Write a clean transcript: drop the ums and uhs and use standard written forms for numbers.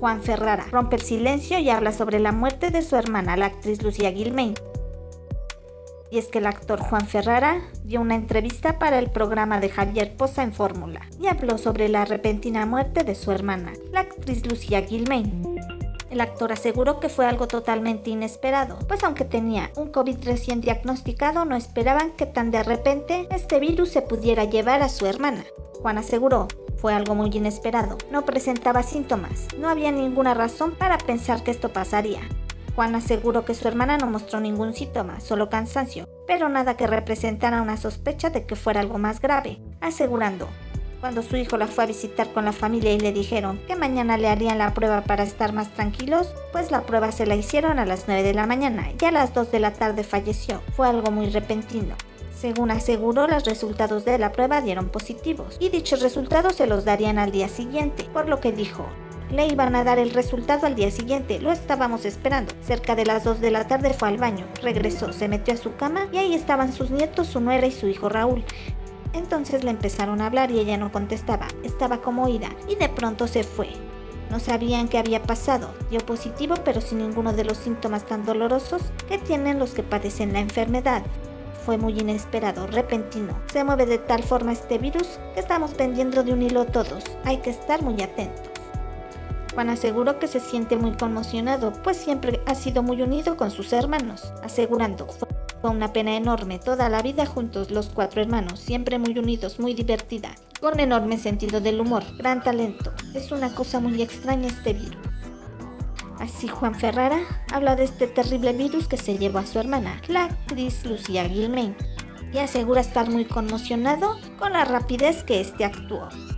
Juan Ferrara rompe el silencio y habla sobre la muerte de su hermana, la actriz Lucía Guilmain. Y es que el actor Juan Ferrara dio una entrevista para el programa de Javier Poza en Fórmula y habló sobre la repentina muerte de su hermana, la actriz Lucía Guilmain. El actor aseguró que fue algo totalmente inesperado, pues aunque tenía un COVID recién diagnosticado, no esperaban que tan de repente este virus se pudiera llevar a su hermana. Juan aseguró: fue algo muy inesperado, no presentaba síntomas, no había ninguna razón para pensar que esto pasaría. Juan aseguró que su hermana no mostró ningún síntoma, solo cansancio, pero nada que representara una sospecha de que fuera algo más grave, asegurando: cuando su hijo la fue a visitar con la familia y le dijeron que mañana le harían la prueba para estar más tranquilos, pues la prueba se la hicieron a las 9 de la mañana y a las 2 de la tarde falleció. Fue algo muy repentino. Según aseguró, los resultados de la prueba dieron positivos y dichos resultados se los darían al día siguiente, por lo que dijo: le iban a dar el resultado al día siguiente, lo estábamos esperando. Cerca de las 2 de la tarde fue al baño, regresó, se metió a su cama y ahí estaban sus nietos, su nuera y su hijo Raúl. Entonces le empezaron a hablar y ella no contestaba, estaba como oída y de pronto se fue. No sabían qué había pasado, dio positivo pero sin ninguno de los síntomas tan dolorosos que tienen los que padecen la enfermedad. Fue muy inesperado, repentino. Se mueve de tal forma este virus que estamos pendiendo de un hilo todos, hay que estar muy atentos. Juan aseguró que se siente muy conmocionado, pues siempre ha sido muy unido con sus hermanos, asegurando: fue una pena enorme, toda la vida juntos los 4 hermanos, siempre muy unidos, muy divertida, con enorme sentido del humor, gran talento. Es una cosa muy extraña este virus. Así Juan Ferrara habla de este terrible virus que se llevó a su hermana, la actriz Lucía Guilmain, y asegura estar muy conmocionado con la rapidez que este actuó.